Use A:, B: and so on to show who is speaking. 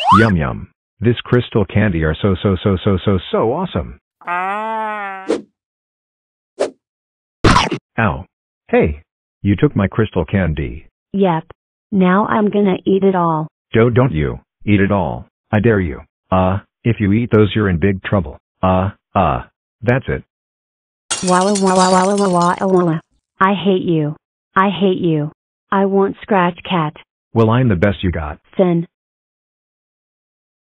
A: Yum yum. This crystal candy are so awesome. Ow. Hey. You took my crystal candy.
B: Yep. Now I'm gonna eat it all.
A: Don't you. Eat it all. I dare you. If you eat those you're in big trouble. That's it.
B: Walla walla walla walla walla. I hate you. I hate you. I won't scratch cat.
A: Well, I'm the best you got.
B: Then,